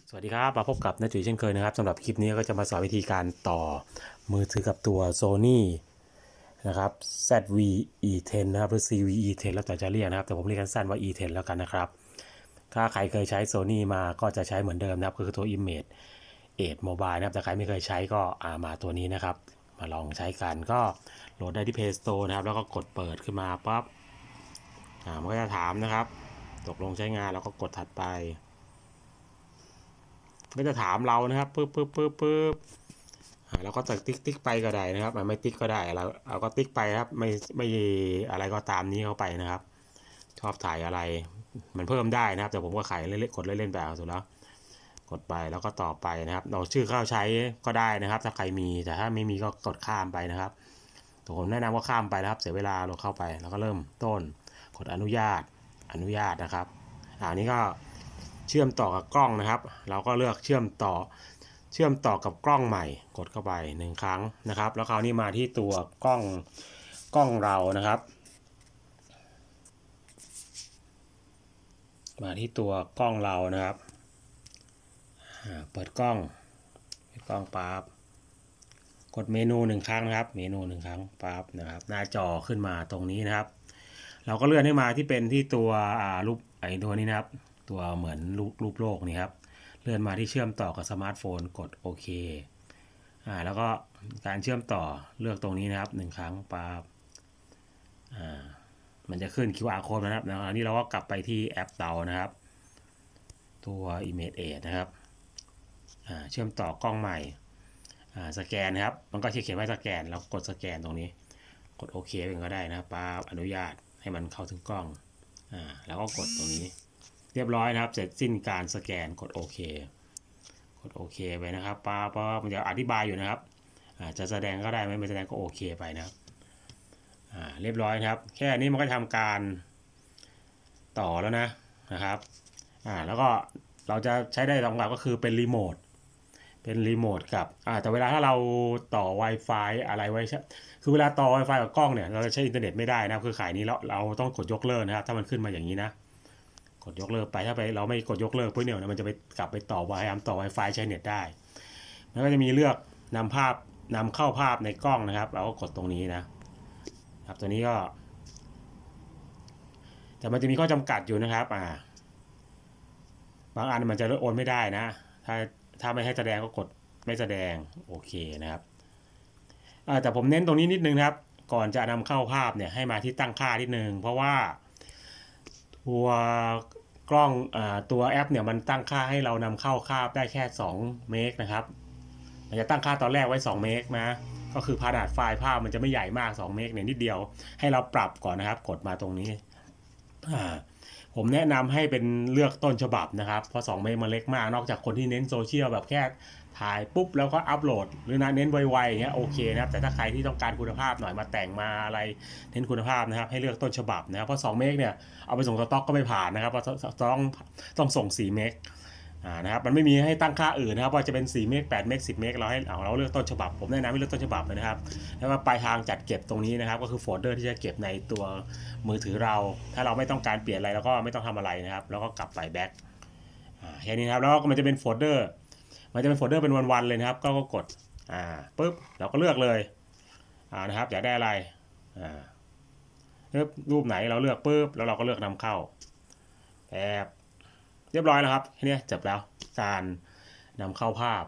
สวัสดีครับมาพบกับน้าจุ๋ยเช่นเคยนะครับสำหรับคลิปนี้ก็จะมาสอนวิธีการต่อมือถือกับตัว Sony นะครับ ZV-E10 นะครับหรือ CVE10 แล้วแต่จะเรียกนะครับแต่ผมเรียกสั้นๆว่า E10 แล้วกันนะครับถ้าใครเคยใช้ Sony มาก็จะใช้เหมือนเดิมนะครับคือตัว Image 8 Mobile นะครับแต่ใครไม่เคยใช้ก็มาตัวนี้นะครับมาลองใช้กันก็โหลดได้ที่ Play Store นะครับแล้วก็กดเปิดขึ้นมาปั๊บมันก็จะถามนะครับตกลงใช้งานแล้วก็กดถัดไปก็จะถามเรานะครับปึ๊บเราก็จะติ๊กไปก็ได้นะครับไม่ติ๊กก็ได้เราก็ติ๊กไปครับไม่อะไรก็ตามนี้เข้าไปนะครับชอบถ่ายอะไรมันเพิ่มได้นะครับแต่ผมก็เล่นกดเล่นแบบสุดแล้วกดไปแล้วก็ต่อไปนะครับเราชื่อเข้าใช้ก็ได้นะครับถ้าใครมีแต่ถ้าไม่มีก็กดข้ามไปนะครับแต่ผมแนะนำว่าข้ามไปนะครับเสียเวลาเราเข้าไปแล้วก็เริ่มต้นกดอนุญาตนะครับอันนี้ก็เชื่อมต่อกับกล้องนะครับเราก็เลือกเชื่อมต่อกับกล้องใหม่กดเข้าไป1ครั้งนะครับแล้วคราวนี้มาที่ตัวกล้องเรานะครับมาที่ตัวกล้องเรานะครับเปิดกล้องปั๊บกดเมนู1ครั้งนะครับเมนู1ครั้งปั๊บนะครับหน้าจอขึ้นมาตรงนี้นะครับเราก็เลื่อนให้มาที่เป็นที่ตัวรูปตัวนี้นะครับตัวเหมือนรูปโลกนี่ครับเลื่อนมาที่เชื่อมต่อกับสมาร์ทโฟนกดโอเคแล้วก็การเชื่อมต่อเลือกตรงนี้นะครับ1ครั้งปั๊บมันจะขึ้น QR code นะครับแล้วอันนี้เราก็กลับไปที่แอปเรานะครับตัว Image 8นะครับเชื่อมต่อกล้องใหม่สแกนนะครับมันก็เขียนว่าสแกนเรากดสแกนตรงนี้กดโอเคเป็นก็ได้นะครับปั๊บอนุญาตให้มันเข้าถึงกล้องแล้วก็กดตรงนี้เรียบร้อยนะครับเสร็จสิ้นการสแกนกดโอเคไปนะครับปั๊บมันจะอธิบายอยู่นะครับจะแสดงก็ได้ไม่แสดงก็โอเคไปนะครับเรียบร้อยครับแค่นี้มันก็ทำการต่อแล้วนะครับแล้วก็เราจะใช้ได้2แบบก็คือเป็นรีโมทกับแต่เวลาถ้าเราต่อ Wi-Fi อะไรไว้คือเวลาต่อ Wi-Fi กับกล้องเนี่ยเราจะใช้อินเทอร์เน็ตไม่ได้นะคือขายนี้เราต้องกดยกเลิกนะครับถ้ามันขึ้นมาอย่างนี้นะกดยกเลิกไปถ้าเราไม่กดยกเลิกปุ๊บเนี่ยมันจะไปกลับไปต่อ Wi-Fi ใช้เน็ตได้แล้วก็จะมีเลือกนำเข้าภาพในกล้องนะครับเราก็กดตรงนี้นะครับตัวนี้ก็แต่มันจะมีข้อจำกัดอยู่นะครับบางอันมันจะโอนไม่ได้นะถ้าไม่ให้แสดงก็กดไม่แสดงโอเคนะครับแต่ผมเน้นตรงนี้นิดนึงนะครับก่อนจะนำเข้าภาพเนี่ยให้มาที่ตั้งค่านิดนึงเพราะว่าตัวกล้องตัวแอปเนี่ยมันตั้งค่าให้เรานำเข้าภาพได้แค่2 เมกนะครับมันจะตั้งค่าตอนแรกไว้2 เมกนะก็คือขนาดไฟล์ภาพมันจะไม่ใหญ่มาก2 เมกเนี่ยนิดเดียวให้เราปรับก่อนนะครับกดมาตรงนี้ผมแนะนำให้เป็นเลือกต้นฉบับนะครับเพราะ2 เมกมันเล็กมากนอกจากคนที่เน้นโซเชียลแบบแค่ถ่ายปุ๊บแล้วก็อัปโหลดหรือเน้นไวๆอย่างเงี้ยโอเคนะครับแต่ถ้าใครที่ต้องการคุณภาพหน่อยมาแต่งมาอะไรเน้นคุณภาพนะครับให้เลือกต้นฉบับนะครับเพราะ2 เมกเนี่ยเอาไปส่งสต็อกก็ไม่ผ่านนะครับเพราะต้องส่ง4 เมกนะครับมันไม่มีให้ตั้งค่าอื่นนะครับว่าจะเป็น4 เมก8 เมก10 เมกเราเลือกต้นฉบับผมแนะนำให้เลือกต้นฉบับเลยนะครับแล้วก็ปลายทางจัดเก็บตรงนี้นะครับก็คือโฟลเดอร์ที่จะเก็บในตัวมือถือเราถ้าเราไม่ต้องการเปลี่ยนอะไรเราก็ไม่ต้องทำอะไรนะครับแล้วก็กลับไปแบ็คแค่นี้นะครับแล้วก็มันจะเป็นโฟลเดอร์เป็นวันๆเลยนะครับก็กดปุ๊บเราก็เลือกเลยนะครับอยากได้อะไรรูปไหนเราเลือกปุ๊บแล้วเราก็เลือกนำเข้าแบบเรียบร้อยแล้วครับแค่นี้จบแล้วการนำเข้าภาพ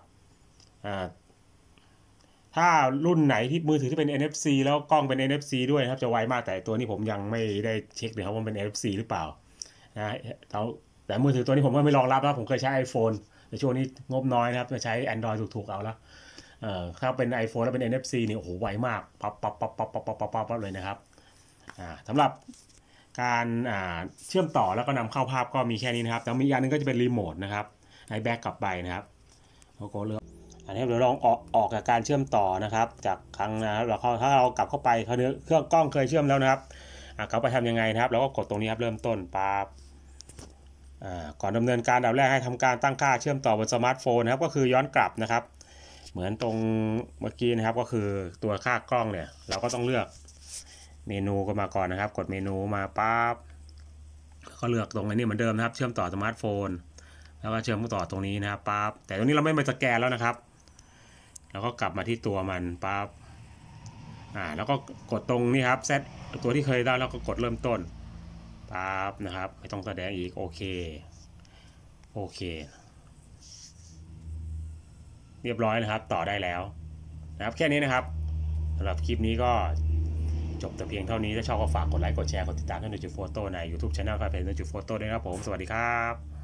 ถ้ารุ่นไหนที่มือถือที่เป็น NFC แล้วกล้องเป็น NFC ด้วยครับจะไวมากแต่ตัวนี้ผมยังไม่ได้เช็คเลยครับว่าเป็น NFC หรือเปล่าแต่มือถือตัวนี้ผมก็ไม่รองรับนะผมเคยใช้ iPhone ในช่วงนี้งบน้อยนะครับจะใช้ Android ถูกๆเอาแล้วถ้าเป็น iPhone แล้วเป็น NFC เนี่ยโอ้โหไวมากปั๊บเลยนะครับสำหรับการเชื่อมต่อแล้วก็นำเข้าภาพก็มีแค่นี้นะครับแต่มีอย่างนึงก็จะเป็นรีโมทนะครับให้แบ็กกลับไปนะครับแล้วก็เลือกอันนี้เดี๋ยวลองออกจากการเชื่อมต่อนะครับจากครั้งนะครับถ้าเรากลับเข้าไปเครื่องกล้องเคยเชื่อมแล้วนะครับเขาไปทำยังไงนะครับเราก็กดตรงนี้ครับเริ่มต้นปั๊บก่อนดำเนินการดับแรกให้ทำการตั้งค่าเชื่อมต่อบนสมาร์ทโฟนนะครับก็คือย้อนกลับนะครับเหมือนตรงเมื่อกี้นะครับก็คือตัวค่ากล้องเนี่ยเราก็ต้องเลือกเมนูก็มาก่อนนะครับกดเมนูมาปั๊บก็เลือกตรงนี้เหมือนเดิมนะครับเชื่อมต่อสมาร์ทโฟนแล้วก็เชื่อมต่อตรงนี้นะครับปั๊บแต่ตรงนี้เราไม่มาสแกนแล้วนะครับแล้วก็กลับมาที่ตัวมันปั๊บแล้วก็กดตรงนี้ครับเซตตัวที่เคยได้แล้วก็กดเริ่มต้นปั๊บนะครับไม่ต้องแสดงอีกโอเคเรียบร้อยนะครับต่อได้แล้วนะครับแค่นี้นะครับสำหรับคลิปนี้ก็จบแต่เพียงเท่านี้ถ้าชอบก็ฝากกดไลค์กดแชร์กดติดตามให้ Nature Photo ใน YouTube Channel แฟนเพจ Nature Photo ด้วยนะครับผมสวัสดีครับ